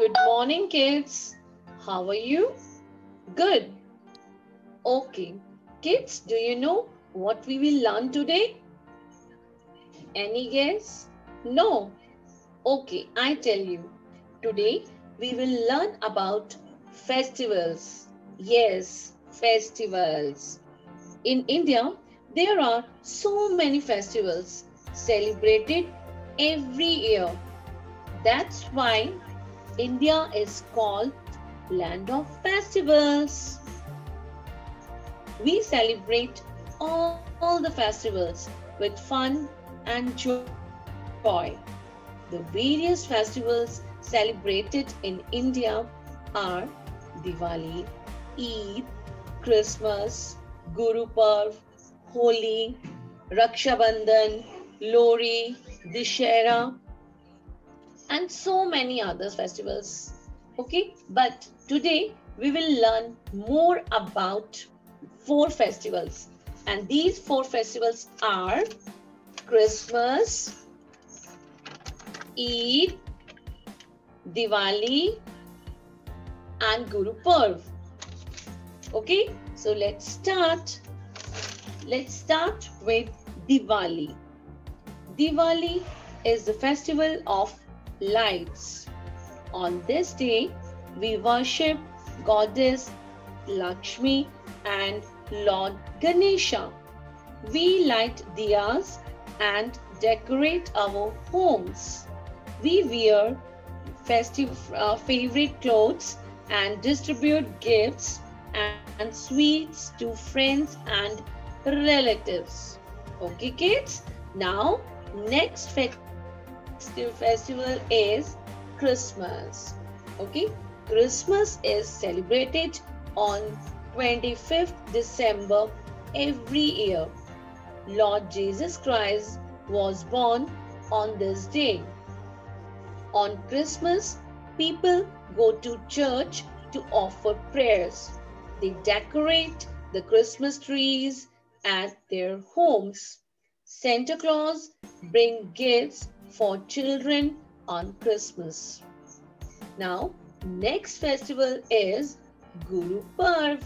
Good morning, kids. How are you? Good. Okay. Kids, do you know what we will learn today? Any guess? No. Okay, I tell you. Today we will learn about festivals. Yes, festivals. In India, there are so many festivals celebrated every year. That's why India is called Land of Festivals. We celebrate all the festivals with fun and joy. The various festivals celebrated in India are Diwali, Eid, Christmas, Guru Parv, Holi, Raksha Bandhan, Lori, Dishera, and so many other festivals. Okay, but today we will learn more about four festivals, and these four festivals are Christmas, Eid, Diwali, and Guru Parv. Okay, so let's start. Let's start with Diwali. Diwali is the festival of lights. On this day, we worship Goddess Lakshmi and Lord Ganesha. We light diyas and decorate our homes. We wear favorite clothes and distribute gifts and sweets to friends and relatives. Okay, kids? Now, next festival is Christmas. Okay, Christmas is celebrated on 25th December every year. Lord Jesus Christ was born on this day. On Christmas, people go to church to offer prayers. They decorate the Christmas trees at their homes. Santa Claus brings gifts for children on Christmas. Now, next festival is Guru Parv.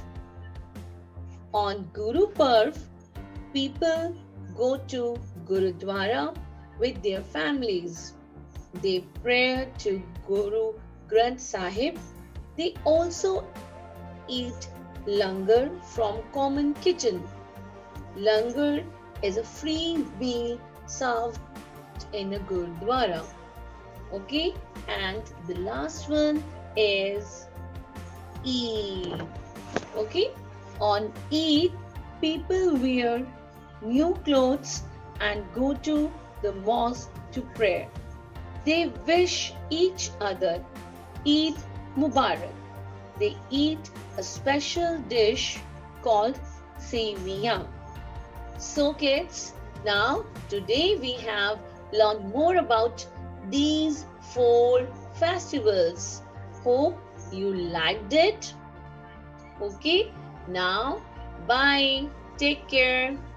On Guru Parv, people go to Gurudwara with their families. They pray to Guru Granth Sahib. They also eat langar from common kitchen. Langar is a free meal served in a Gurudwara. Okay, and the last one is Eid. Okay, on Eid, people wear new clothes and go to the mosque to pray. They wish each other Eid Mubarak. They eat a special dish called Sevia. So kids, now today we have learned more about these four festivals. Hope you liked it. Okay, now bye. Take care.